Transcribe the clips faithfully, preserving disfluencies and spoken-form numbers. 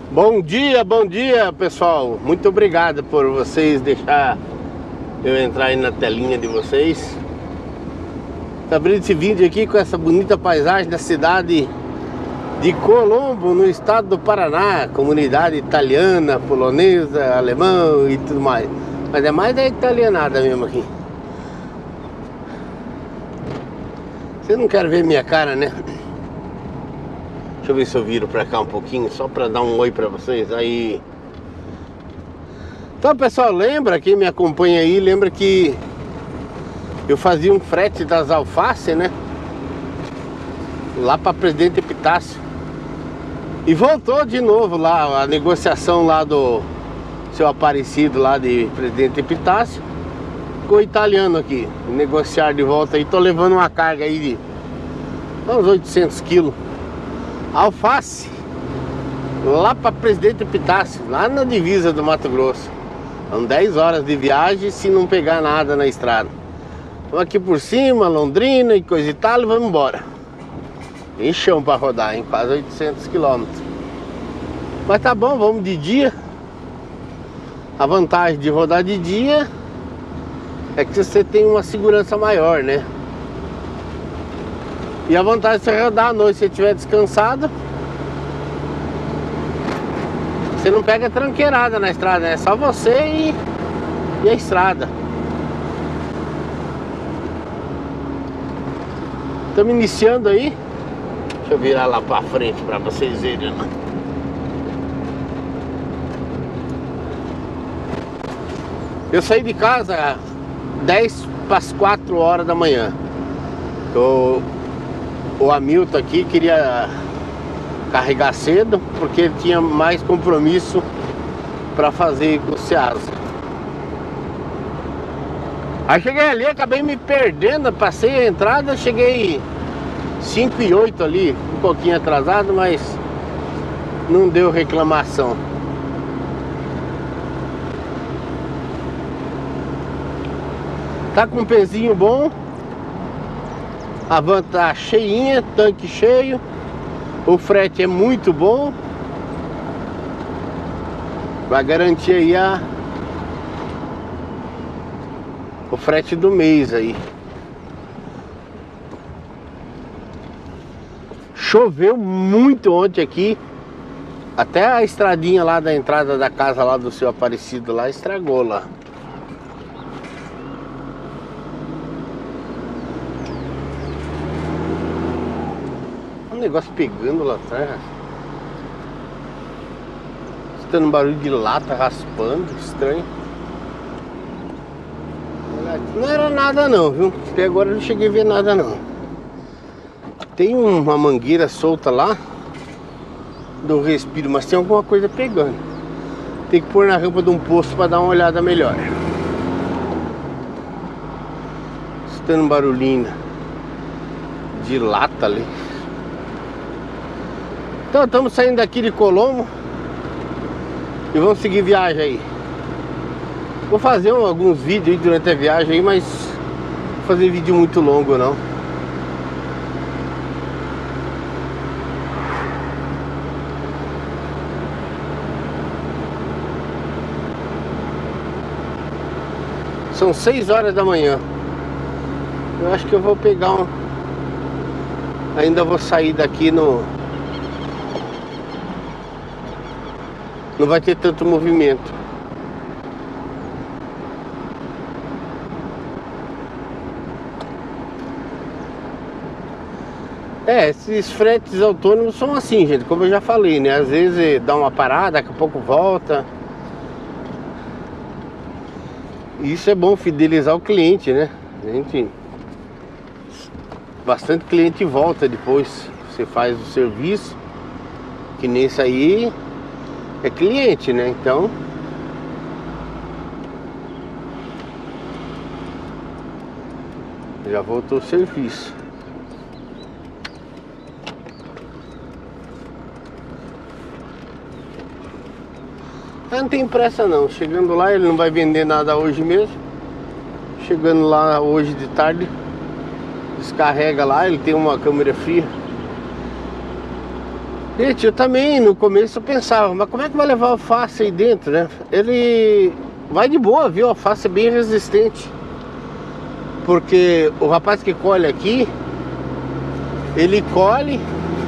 Bom dia, bom dia pessoal. Muito obrigado por vocês deixar eu entrar aí na telinha de vocês. Tá abrindo esse vídeo aqui com essa bonita paisagem da cidade de Colombo, no estado do Paraná. Comunidade italiana, polonesa, alemão e tudo mais. Mas é mais da italianada mesmo aqui. Vocês não querem ver minha cara, né? Deixa eu ver se eu viro pra cá um pouquinho, só pra dar um oi pra vocês. Aí. Então, pessoal, lembra, quem me acompanha aí, lembra que eu fazia um frete das alfaces, né? Lá pra Presidente Epitácio. E voltou de novo lá, a negociação lá do seu Aparecido, lá de Presidente Epitácio. Ficou italiano aqui, negociar de volta aí. Tô levando uma carga aí de uns oitocentos quilos. Alface lá para Presidente Epitácio, lá na divisa do Mato Grosso. São dez horas de viagem se não pegar nada na estrada. Vamos aqui por cima, Londrina e coisa e tal, e vamos embora. Tem chão para rodar, hein? Quase oitocentos quilômetros. Mas tá bom, vamos de dia. A vantagem de rodar de dia é que você tem uma segurança maior, né? E a vantagem de você rodar à noite, se você estiver descansado, você não pega tranqueirada na estrada, é só você e, e a estrada. Estamos iniciando aí. Deixa eu virar lá pra frente pra vocês verem. Eu saí de casa dez para as quatro horas da manhã. Eu... O Hamilton aqui queria carregar cedo porque ele tinha mais compromisso para fazer com o Ceasa. Aí cheguei ali, acabei me perdendo, passei a entrada, cheguei cinco e oito ali, um pouquinho atrasado, mas não deu reclamação. Tá com um pezinho bom. A van tá cheinha, tanque cheio. O frete é muito bom. Vai garantir aí a... o frete do mês aí. Choveu muito ontem aqui. Até a estradinha lá da entrada da casa lá do seu Aparecido lá estragou lá. Negócio pegando lá atrás. Escutando um barulho de lata raspando, estranho. Não era nada não, viu? Até agora eu não cheguei a ver nada não. Tem uma mangueira solta lá do respiro, mas tem alguma coisa pegando. Tem que pôr na rampa de um posto para dar uma olhada melhor. Escutando um barulhinho de lata ali. Então estamos saindo daqui de Colombo e vamos seguir viagem aí. Vou fazer um, alguns vídeos aí durante a viagem aí, mas não vou fazer vídeo muito longo não. São seis horas da manhã. Eu acho que eu vou pegar um... Ainda vou sair daqui no... Não vai ter tanto movimento. É, esses fretes autônomos são assim, gente, como eu já falei, né? Às vezes dá uma parada, daqui a pouco volta. E isso é bom, fidelizar o cliente, né? A gente... Bastante cliente volta depois. Você faz o serviço. Que nesse aí... É cliente, né? Então já voltou o serviço. Ah, não tem pressa não. Chegando lá, ele não vai vender nada hoje mesmo. Chegando lá hoje de tarde, descarrega lá, ele tem uma câmera fria. Gente, eu também no começo eu pensava, mas como é que vai levar o alface aí dentro, né? Ele vai de boa, viu? O alface é bem resistente. Porque o rapaz que colhe aqui, ele colhe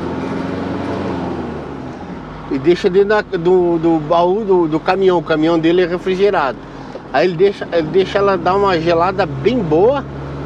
e deixa dentro da, do, do baú do, do caminhão. O caminhão dele é refrigerado. Aí ele deixa, ele deixa ela dar uma gelada bem boa.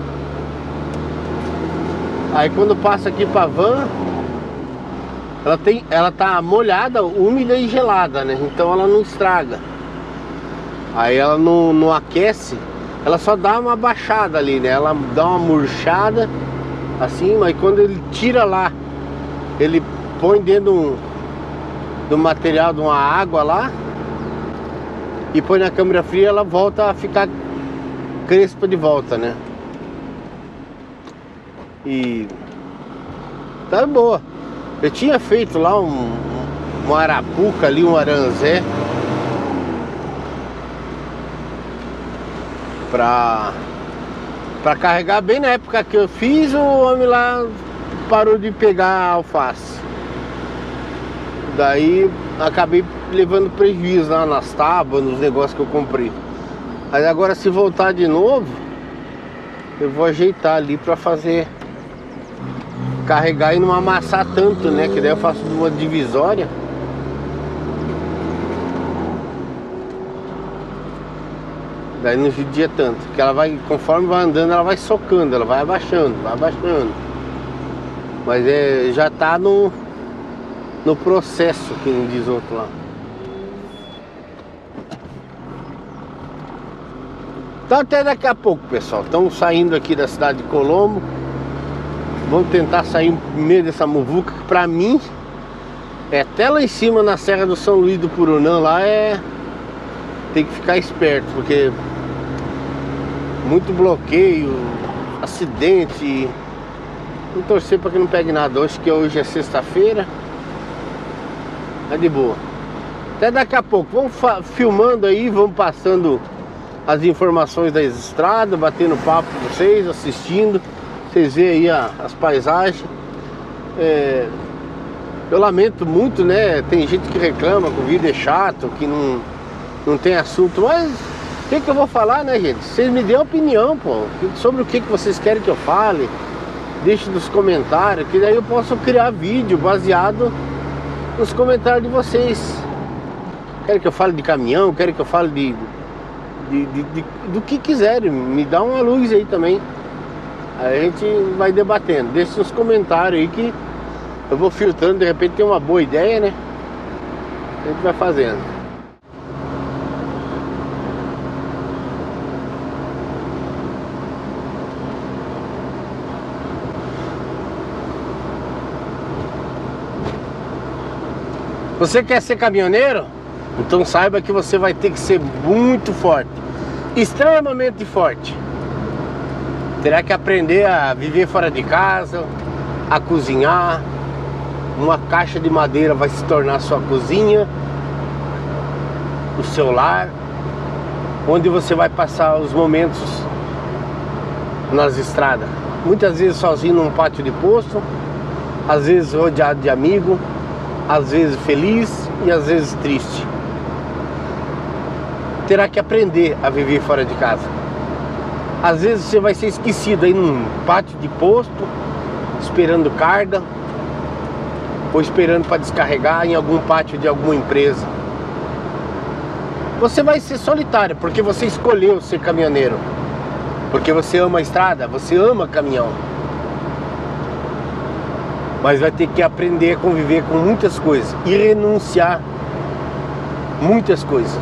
Aí quando passa aqui pra van, ela, tem, ela tá molhada, úmida e gelada, né? Então ela não estraga. Aí ela não, não aquece. Ela só dá uma baixada ali, né? Ela dá uma murchada assim, mas quando ele tira lá, ele põe dentro do, do material de uma água lá e põe na câmara fria, ela volta a ficar crespa de volta, né? E tá boa. Eu tinha feito lá um, um arapuca ali, um aranzé Pra, pra carregar. Bem na época que eu fiz, o homem lá parou de pegar a alface. Daí acabei levando prejuízo lá nas tábuas, nos negócios que eu comprei. Aí agora, se voltar de novo, eu vou ajeitar ali pra fazer, carregar e não amassar tanto, né? Que daí eu faço uma divisória. Daí não judia tanto, porque ela vai, conforme vai andando, ela vai socando, ela vai abaixando, vai abaixando. Mas é, já tá no, no processo, que não diz outro lá. Então até daqui a pouco, pessoal. Estamos saindo aqui da cidade de Colombo. Vamos tentar sair no meio dessa muvuca, que pra mim é até lá em cima na Serra do São Luís do Purunã. Lá é... tem que ficar esperto, porque muito bloqueio, acidente. Não torcer para que não pegue nada. Hoje que hoje é sexta-feira, é de boa. Até daqui a pouco. Vamos filmando aí, vamos passando as informações da estrada, batendo papo com vocês, assistindo. Vocês veem aí a, as paisagens. É, eu lamento muito, né? Tem gente que reclama que o vídeo é chato, que não, não tem assunto, mas o que, que eu vou falar, né, gente? Vocês me dêem opinião, pô, sobre o que, que vocês querem que eu fale. Deixe nos comentários, que daí eu posso criar vídeo baseado nos comentários de vocês. Querem que eu fale de caminhão, querem que eu fale de, de, de, de do que quiserem. Me dá uma luz aí também. Aí a gente vai debatendo. Deixe nos comentários aí que eu vou filtrando. De repente tem uma boa ideia, né? A gente vai fazendo. Você quer ser caminhoneiro? Então saiba que você vai ter que ser muito forte, extremamente forte. Terá que aprender a viver fora de casa, a cozinhar. Uma caixa de madeira vai se tornar sua cozinha, o seu lar, onde você vai passar os momentos nas estradas. Muitas vezes sozinho num pátio de posto, às vezes rodeado de amigos, às vezes feliz e às vezes triste. Terá que aprender a viver fora de casa. Às vezes você vai ser esquecido aí num pátio de posto, esperando carga, ou esperando para descarregar em algum pátio de alguma empresa. Você vai ser solitário, porque você escolheu ser caminhoneiro, porque você ama a estrada, você ama caminhão. Mas vai ter que aprender a conviver com muitas coisas e renunciar muitas coisas.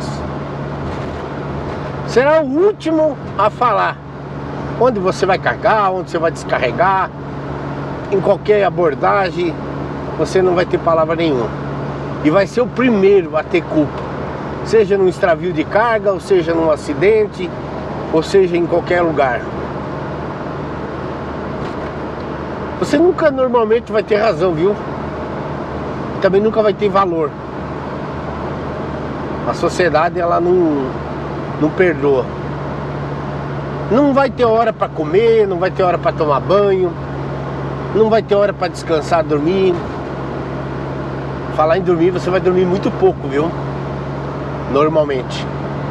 Será o último a falar onde você vai carregar, onde você vai descarregar. Em qualquer abordagem você não vai ter palavra nenhuma. E vai ser o primeiro a ter culpa, seja num extravio de carga, ou seja num acidente, ou seja em qualquer lugar. Você nunca normalmente vai ter razão, viu? Também nunca vai ter valor. A sociedade, ela não, não perdoa. Não vai ter hora para comer, não vai ter hora para tomar banho, não vai ter hora para descansar, dormir. Falar em dormir, você vai dormir muito pouco, viu? Normalmente.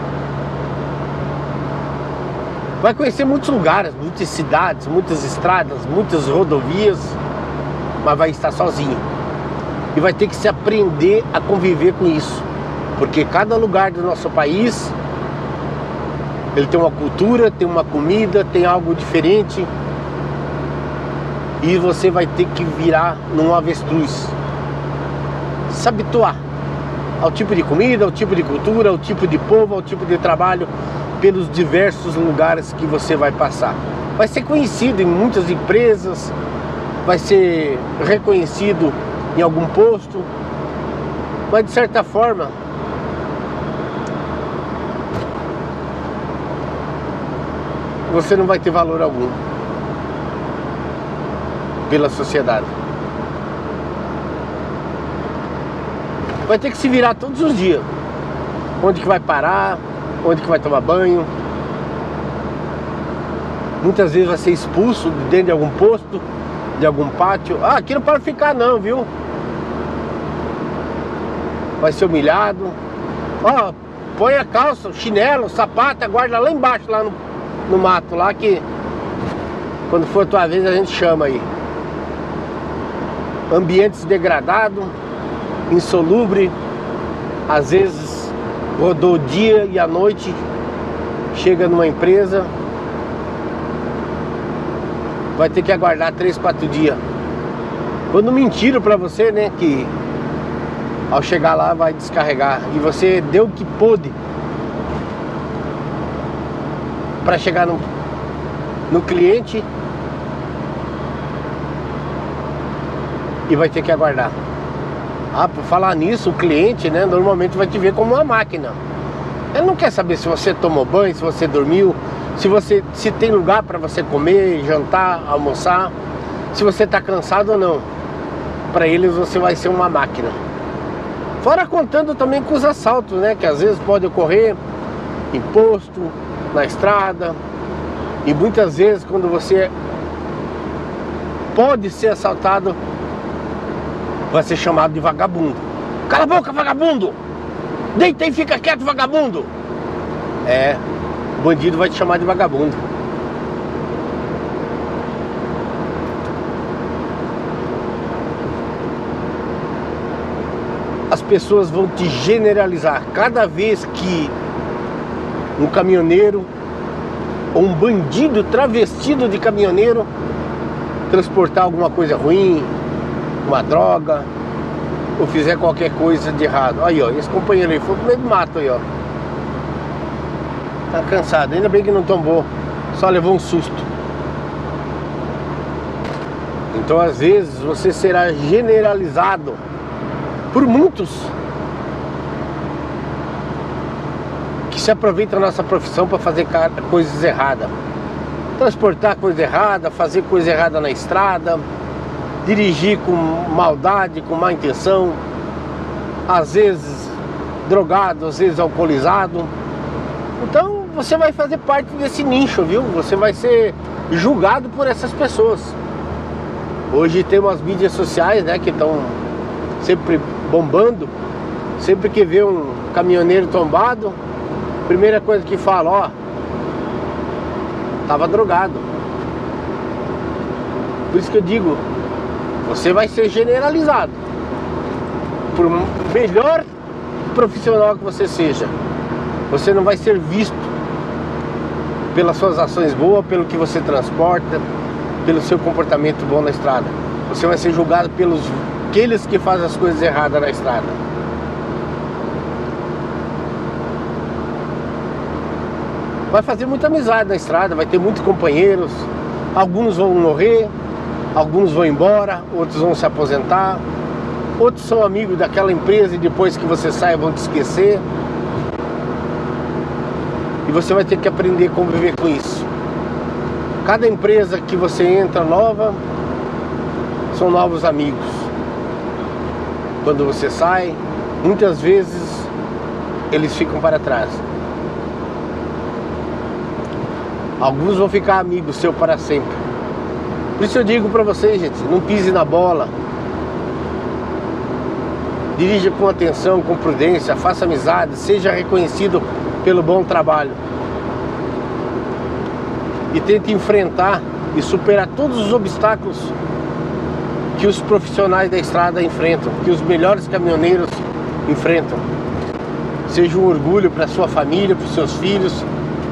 Vai conhecer muitos lugares, muitas cidades, muitas estradas, muitas rodovias, mas vai estar sozinho. E vai ter que se aprender a conviver com isso. Porque cada lugar do nosso país, ele tem uma cultura, tem uma comida, tem algo diferente. E você vai ter que virar num avestruz. Se habituar ao tipo de comida, ao tipo de cultura, ao tipo de povo, ao tipo de trabalho, pelos diversos lugares que você vai passar. Vai ser conhecido em muitas empresas, vai ser reconhecido em algum posto, mas de certa forma você não vai ter valor algum pela sociedade. Vai ter que se virar todos os dias. Onde que vai parar, onde que vai tomar banho. Muitas vezes vai ser expulso de dentro de algum posto, de algum pátio. Ah, aqui não pode ficar não, viu? Vai ser humilhado. Ó, põe a calça, o chinelo, o sapato, guarda lá embaixo, lá no, no mato, lá que quando for a tua vez a gente chama aí. Ambientes degradados, insalubre, às vezes rodou o dia e a noite, chega numa empresa, vai ter que aguardar três, quatro dias. Quando mentiram pra você, né, que ao chegar lá vai descarregar, e você deu o que pôde pra chegar no, no cliente, e vai ter que aguardar. Ah, por falar nisso, o cliente, né, normalmente vai te ver como uma máquina. Ele não quer saber se você tomou banho, se você dormiu, se você se tem lugar para você comer, jantar, almoçar, se você está cansado ou não. Para eles você vai ser uma máquina. Fora contando também com os assaltos, né, que às vezes pode ocorrer em posto, na estrada, e muitas vezes quando você pode ser assaltado, vai ser chamado de vagabundo. Cala a boca, vagabundo! Deita e fica quieto, vagabundo! É, o bandido vai te chamar de vagabundo. As pessoas vão te generalizar. Cada vez que um caminhoneiro ou um bandido travestido de caminhoneiro transportar alguma coisa ruim, uma droga, ou fizer qualquer coisa de errado. Aí, ó, esse companheiro aí foi pro meio do mato aí, ó. Tá cansado, ainda bem que não tombou, só levou um susto. Então, às vezes, você será generalizado por muitos que se aproveitam da nossa profissão para fazer coisas erradas. Transportar coisa errada, fazer coisa errada na estrada, dirigir com maldade, com má intenção, às vezes drogado, às vezes alcoolizado. Então você vai fazer parte desse nicho, viu? Você vai ser julgado por essas pessoas. Hoje tem umas mídias sociais, né, que estão sempre bombando. Sempre que vê um caminhoneiro tombado, primeira coisa que fala, ó, tava drogado. Por isso que eu digo, você vai ser generalizado. Por melhor profissional que você seja, você não vai ser visto pelas suas ações boas, pelo que você transporta, pelo seu comportamento bom na estrada. Você vai ser julgado pelos aqueles que fazem as coisas erradas na estrada. Vai fazer muita amizade na estrada, vai ter muitos companheiros. Alguns vão morrer, alguns vão embora, outros vão se aposentar, outros são amigos daquela empresa e depois que você sai vão te esquecer. E você vai ter que aprender a conviver com isso. Cada empresa que você entra nova, são novos amigos. Quando você sai, muitas vezes eles ficam para trás. Alguns vão ficar amigos seu para sempre. Por isso eu digo para vocês, gente, não pise na bola. Dirija com atenção, com prudência, faça amizade, seja reconhecido pelo bom trabalho. E tente enfrentar e superar todos os obstáculos que os profissionais da estrada enfrentam, que os melhores caminhoneiros enfrentam. Seja um orgulho para sua família, para os seus filhos,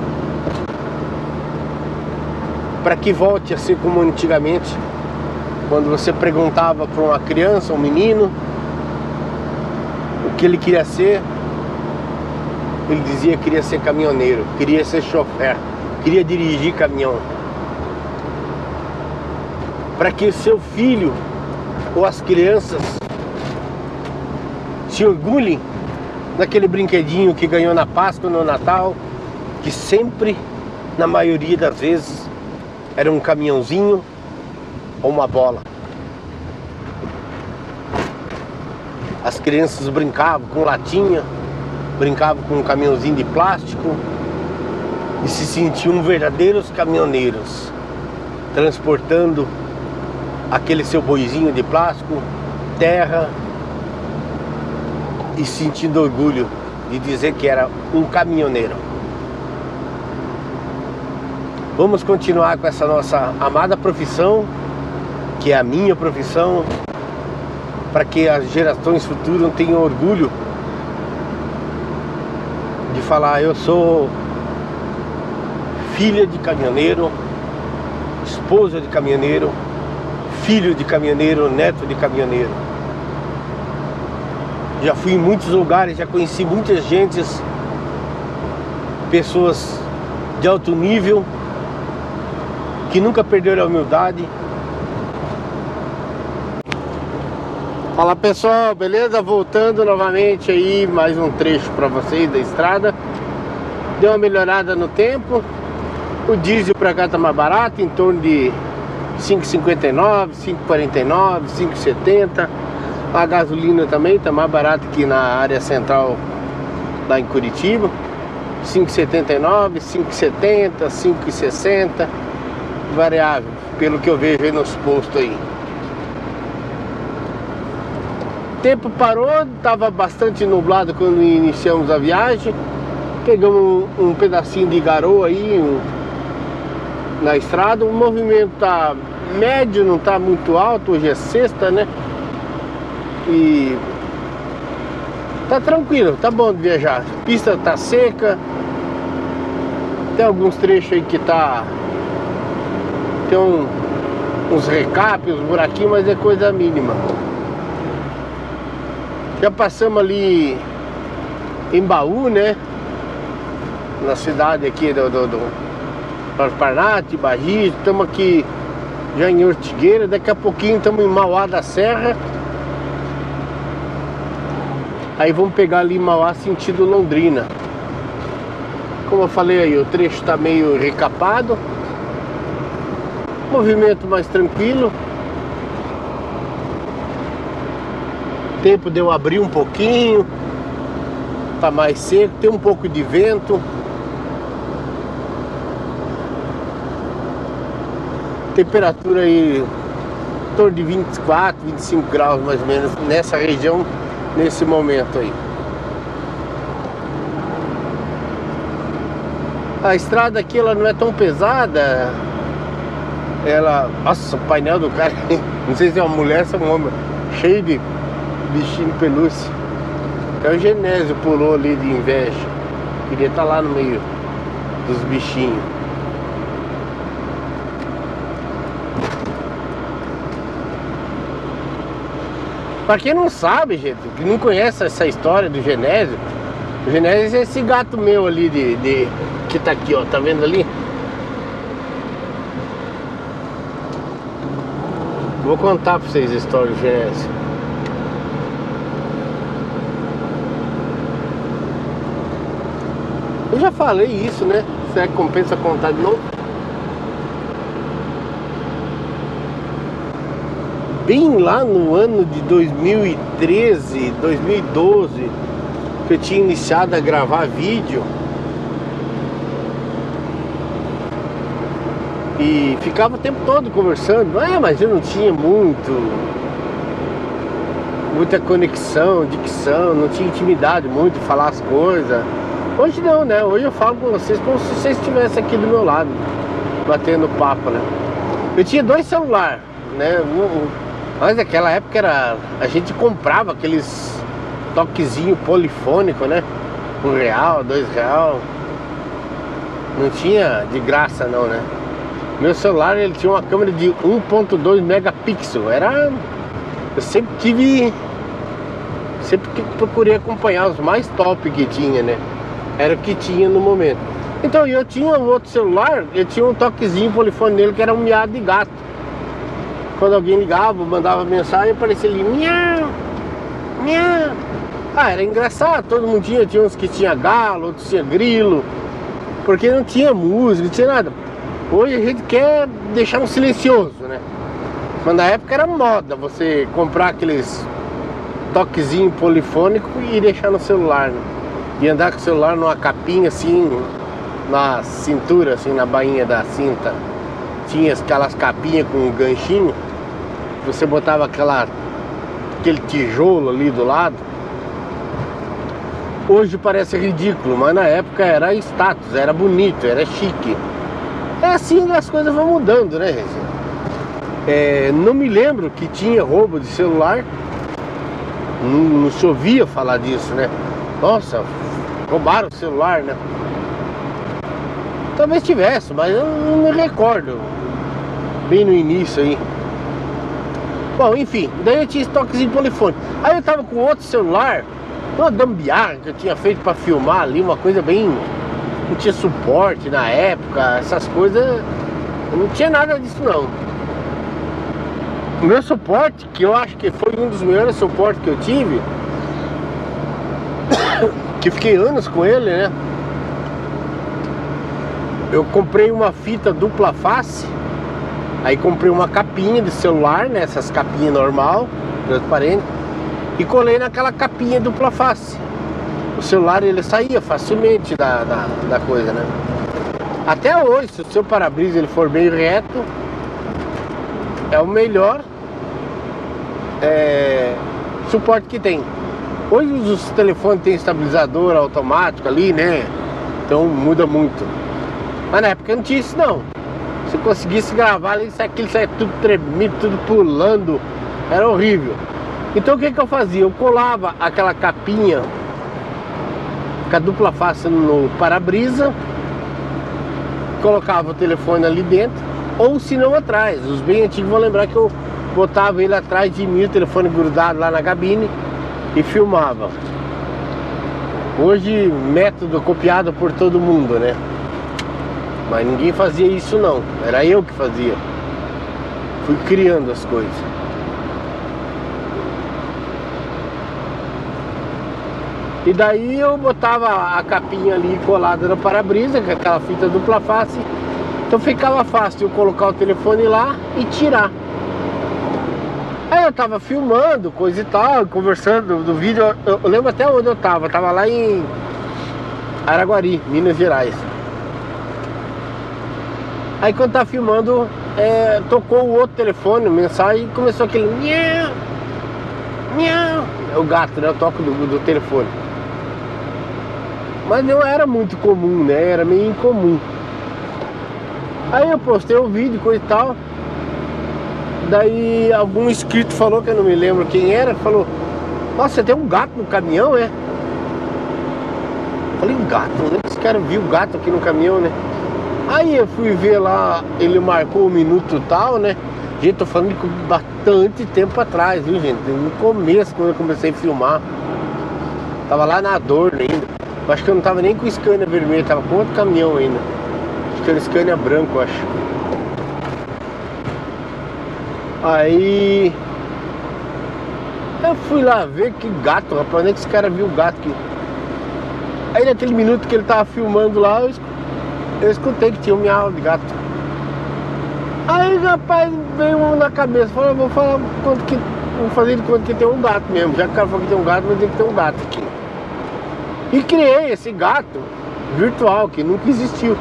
para que volte a ser como antigamente, quando você perguntava para uma criança, um menino, o que ele queria ser, ele dizia que queria ser caminhoneiro, queria ser chofer, queria dirigir caminhão. Para que o seu filho ou as crianças se orgulhem daquele brinquedinho que ganhou na Páscoa, no Natal, que sempre, na maioria das vezes, era um caminhãozinho ou uma bola. As crianças brincavam com latinha, brincavam com um caminhãozinho de plástico e se sentiam verdadeiros caminhoneiros, transportando aquele seu boizinho de plástico, terra, e sentindo orgulho de dizer que era um caminhoneiro. Vamos continuar com essa nossa amada profissão, que é a minha profissão, para que as gerações futuras tenham orgulho de falar: eu sou filha de caminhoneiro, esposa de caminhoneiro, filho de caminhoneiro, neto de caminhoneiro. Já fui em muitos lugares, já conheci muitas gentes, pessoas de alto nível, que nunca perderam a humildade. Fala pessoal, beleza? Voltando novamente aí, mais um trecho para vocês da estrada. Deu uma melhorada no tempo. O diesel para cá tá mais barato, em torno de cinco e cinquenta e nove, cinco e quarenta e nove, cinco e setenta. A gasolina também tá mais barata que na área central lá em Curitiba. cinco e setenta e nove, cinco e setenta, cinco e sessenta. Variável, pelo que eu vejo aí nos postos aí. O tempo parou, estava bastante nublado quando iniciamos a viagem. Pegamos um, um pedacinho de garoa aí um, na estrada. O movimento tá médio, não tá muito alto. Hoje é sexta, né? E tá tranquilo, tá bom de viajar. A pista tá seca. Tem alguns trechos aí que tá... Tem um, uns recapes, uns buraquinhos, mas é coisa mínima. Já passamos ali em Baú, né? Na cidade aqui do, do, do Parnaty, Baggi. Estamos aqui já em Ortigueira. Daqui a pouquinho estamos em Mauá da Serra. Aí vamos pegar ali Mauá sentido Londrina. Como eu falei aí, o trecho está meio recapado. Movimento mais tranquilo. O tempo deu abrir um pouquinho. Tá mais seco, tem um pouco de vento. Temperatura aí em torno de vinte e quatro, vinte e cinco graus mais ou menos nessa região, nesse momento aí. A estrada aqui ela não é tão pesada. Ela... Nossa, o painel do cara, não sei se é uma mulher ou um homem, cheio de bichinho de pelúcia. Até o Genésio pulou ali de inveja. Queria estar lá no meio dos bichinhos. Pra quem não sabe, gente, que não conhece essa história do Genésio, o Genésio é esse gato meu ali de, de... que tá aqui, ó, tá vendo ali? Vou contar pra vocês a história do Genésio. Eu já falei isso, né? Será que compensa contar de novo? Bem lá no ano de dois mil e treze, dois mil e doze, que eu tinha iniciado a gravar vídeo. E ficava o tempo todo conversando. Ah, mas eu não tinha muito muita conexão, dicção, não tinha intimidade muito, falar as coisas. Hoje não, né? Hoje eu falo com vocês como se vocês estivessem aqui do meu lado, batendo papo, né? Eu tinha dois celulares, né? Um, mas naquela época era, a gente comprava aqueles toquezinho polifônico, né? Um real, dois real. Não tinha de graça não, né? Meu celular ele tinha uma câmera de um ponto dois megapixels. Era... Eu sempre tive... Sempre que procurei acompanhar os mais top que tinha, né? Era o que tinha no momento. Então eu tinha um outro celular, eu tinha um toquezinho polifone nele que era um miado de gato. Quando alguém ligava, mandava mensagem, aparecia ali, miau, miau. Ah, era engraçado, todo mundo tinha, tinha uns que tinha galo, outros tinha grilo, porque não tinha música, não tinha nada. Hoje a gente quer deixar um silencioso, né? Mas na época era moda você comprar aqueles toquezinho polifônico e deixar no celular, né? E andar com o celular numa capinha assim, na cintura, assim, na bainha da cinta. Tinha aquelas capinhas com um ganchinho. Você botava aquela, aquele tijolo ali do lado. Hoje parece ridículo, mas na época era status, era bonito, era chique. É assim que as coisas vão mudando, né, gente? É, não me lembro que tinha roubo de celular. Não, não se ouvia falar disso, né? Nossa, roubaram o celular, né? Talvez tivesse, mas eu não me recordo. Bem no início aí. Bom, enfim, daí eu tinha esse toquezinho polifone. Aí eu tava com outro celular, uma gambiarra que eu tinha feito pra filmar ali, uma coisa bem... Não tinha suporte na época, essas coisas... Não tinha nada disso não. O meu suporte, que eu acho que foi um dos melhores suportes que eu tive, que fiquei anos com ele, né? Eu comprei uma fita dupla face. Aí comprei uma capinha de celular, né? Essas capinhas normal, transparente, e colei naquela capinha dupla face. O celular ele saía facilmente da, da, da coisa, né? Até hoje, se o seu para-brisa ele for bem reto, é o melhor é, suporte que tem. Hoje os telefones têm estabilizador automático ali, né? Então muda muito. Mas na época não tinha isso não. Se conseguisse gravar ali, aquilo saia tudo tremido, tudo pulando. Era horrível. Então o que que eu fazia? Eu colava aquela capinha com a dupla face no para-brisa, colocava o telefone ali dentro, ou se não atrás. Os bem antigos vão lembrar que eu botava ele atrás de mim, o telefone grudado lá na cabine, e filmava. Hoje método copiado por todo mundo, né? Mas ninguém fazia isso não, era eu que fazia. Fui criando as coisas. E daí eu botava a capinha ali colada no para-brisa, com aquela fita dupla face. Então ficava fácil eu colocar o telefone lá e tirar. Aí eu tava filmando, coisa e tal, conversando do vídeo. Eu, eu lembro até onde eu tava, eu tava lá em Araguari, Minas Gerais. Aí quando tava filmando, é, tocou o outro telefone, mensagem, e começou aquele miau, miau. É o gato, né? Eu toco do, do telefone. Mas não era muito comum, né? Era meio incomum. Aí eu postei o vídeo, coisa e tal. Daí algum inscrito falou, que eu não me lembro quem era, falou: nossa, você tem um gato no caminhão, é? Eu falei, gato? Onde é que esse cara viu o gato aqui no caminhão, né? Aí eu fui ver lá, ele marcou o minuto tal, né? Gente, tô falando de bastante tempo atrás, viu, gente? No começo, quando eu comecei a filmar, tava lá na Adorno ainda. Eu acho que eu não tava nem com o Scania vermelho, tava com outro caminhão ainda. Acho que era o Scania branco, eu acho. Aí eu fui lá ver que gato, rapaz, onde é que esse cara viu o gato aqui? Aí naquele minuto que ele tava filmando lá, eu escutei, eu escutei que tinha um miau de gato. Aí rapaz, veio um na cabeça, falou, vou falar quanto que. Vou fazer de conta que tem um gato mesmo. Já que o cara falou que tem um gato, vai ter que ter um gato aqui. E criei esse gato virtual que nunca existiu.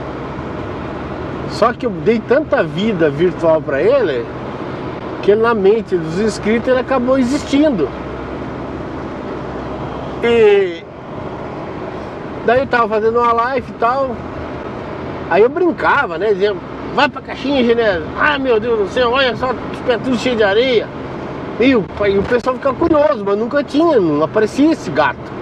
Só que eu dei tanta vida virtual pra ele que na mente dos inscritos ele acabou existindo. E daí eu tava fazendo uma live e tal. Aí eu brincava, né? Dizendo, vai pra caixinha, Genésio. Ah, meu Deus do céu, olha só, os pés tudo cheio de areia. E o, e o pessoal ficava curioso, mas nunca tinha, não aparecia esse gato.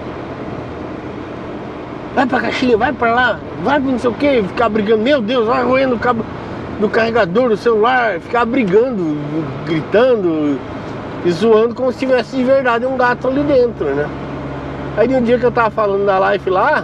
Vai pra caixinha, vai pra lá, vai pra não sei o que, ficar brigando. Meu Deus, vai roendo o cabo do carregador do celular, ficar brigando, gritando e zoando como se tivesse de verdade um gato ali dentro, né? Aí de um dia que eu tava falando da live lá,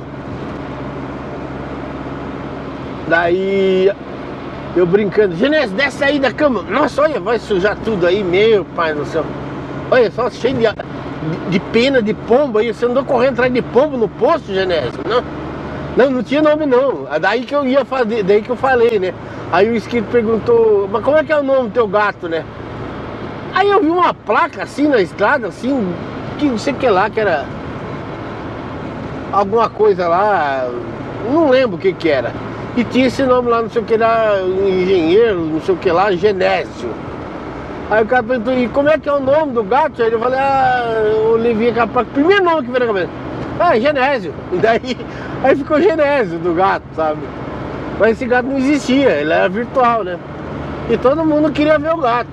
daí eu brincando, Genésio, desce aí da cama. Nossa, olha, vai sujar tudo aí, meu pai do céu. Olha só, cheio de, de, de pena de pombo aí. Você andou correndo atrás de pombo no posto, Genésio? Não, não, não tinha nome não. Daí que eu ia fazer, daí que eu falei, né? Aí o inscrito perguntou, mas como é que é o nome do teu gato, né? Aí eu vi uma placa assim na estrada, assim, que não sei o que lá, que era alguma coisa lá, não lembro o que que era. E tinha esse nome lá, não sei o que lá, engenheiro, não sei o que lá, Genésio. Aí o cara perguntou, e como é que é o nome do gato? Aí eu falei, ah, eu levei aquela placa, primeiro nome que veio na cabeça. Ah, Genésio. E daí, aí ficou Genésio do gato, sabe? Mas esse gato não existia, ele era virtual, né? E todo mundo queria ver o gato.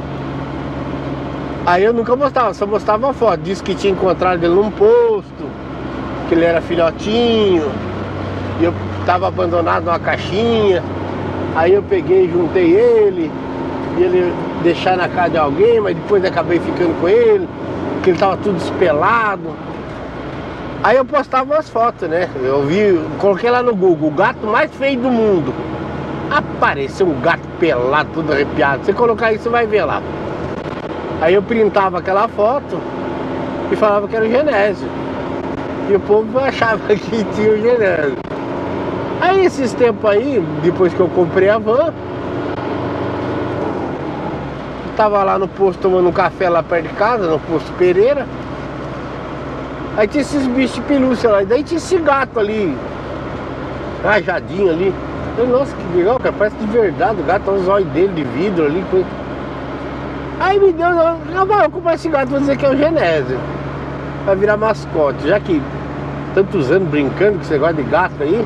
Aí eu nunca mostrava, só mostrava uma foto. Disse que tinha encontrado ele num posto, que ele era filhotinho. E eu tava abandonado numa caixinha. Aí eu peguei, juntei ele. E ele deixar na casa de alguém, mas depois acabei ficando com ele, porque ele tava tudo espelado. Aí eu postava umas fotos, né? Eu vi, coloquei lá no Google, o gato mais feio do mundo. Apareceu um gato pelado, tudo arrepiado. Você colocar aí, você vai ver lá. Aí eu printava aquela foto e falava que era o Genésio. E o povo achava que tinha o Genésio. Aí esses tempos aí, depois que eu comprei a van, tava lá no posto tomando um café lá perto de casa, no posto Pereira. Aí tinha esses bichos de pelúcia lá, e daí tinha esse gato ali, rajadinho ali. Eu, nossa, que legal, cara, parece de verdade o gato, olha os olhos dele de vidro ali. Coisa. Aí me deu, eu vou comprar esse gato, vou dizer que é o Genésio. Vai virar mascote, já que tantos anos brincando com esse negócio de gato aí.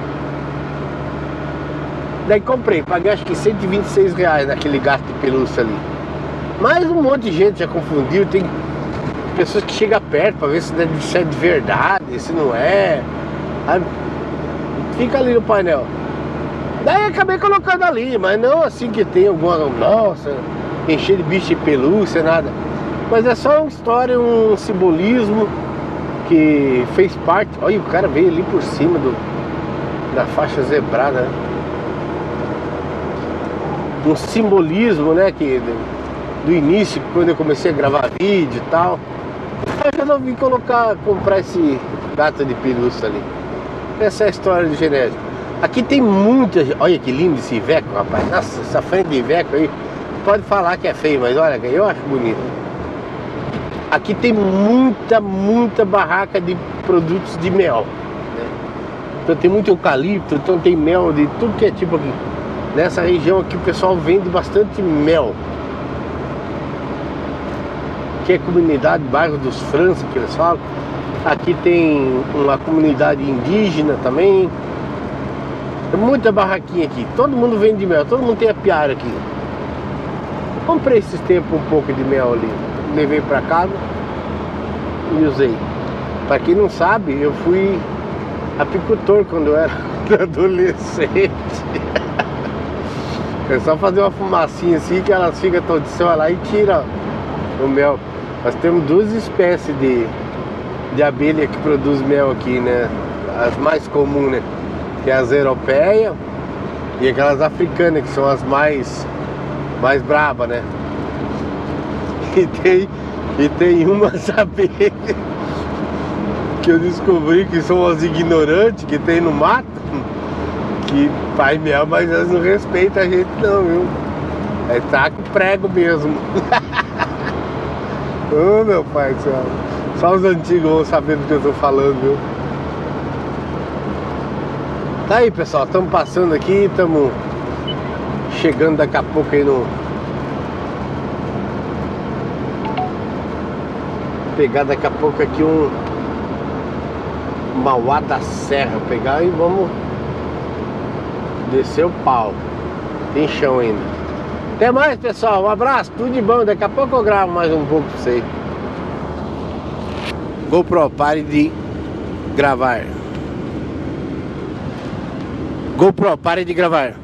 Daí comprei, paguei acho que cento e vinte e seis reais naquele gato de pelúcia ali. Mas um monte de gente já confundiu, tem pessoas que chegam perto pra ver se é de verdade, se não é. Aí fica ali no painel. Daí acabei colocando ali, mas não assim que tem alguma, nossa, encher de bicho de pelúcia, nada. Mas é só uma história, um simbolismo que fez parte. Olha, o cara veio ali por cima do, da faixa zebrada, né? Um simbolismo, né, que do início, quando eu comecei a gravar vídeo e tal, eu resolvi colocar, comprar esse gato de pelúcia ali. Essa é a história do Genésio. Aqui tem muita, olha que lindo esse Iveco, rapaz. Nossa, essa frente de Iveco aí, pode falar que é feio, mas olha, eu acho bonito. Aqui tem muita, muita barraca de produtos de mel, né? Então tem muito eucalipto, então tem mel de tudo que é tipo aqui. Nessa região aqui o pessoal vende bastante mel, que é comunidade, bairro dos França, que eles falam. Aqui tem uma comunidade indígena também. Tem muita barraquinha aqui, todo mundo vende mel, todo mundo tem apiário aqui. Comprei esses tempos um pouco de mel ali, levei pra casa e usei. Pra quem não sabe, eu fui apicultor quando eu era adolescente. É só fazer uma fumacinha assim que elas ficam todas, você vai lá e tira o mel. Nós temos duas espécies de, de abelha que produz mel aqui, né? As mais comuns, né? Que é as europeias e aquelas africanas, que são as mais, mais brabas, né? E tem, e tem umas abelhas que eu descobri que são as ignorantes que tem no mato, que faz mel, mas elas não respeitam a gente não, viu? É taco prego mesmo. Ô oh, meu pai do céu. Só os antigos vão saber do que eu tô falando, viu? Tá aí, pessoal, estamos passando aqui, estamos chegando daqui a pouco aí no... Pegar daqui a pouco aqui um Mauá da Serra, pegar e vamos descer o pau. Tem chão ainda. Até mais, pessoal, um abraço, tudo de bom. Daqui a pouco eu gravo mais um pouco pra vocês. GoPro, pare de gravar. GoPro, pare de gravar.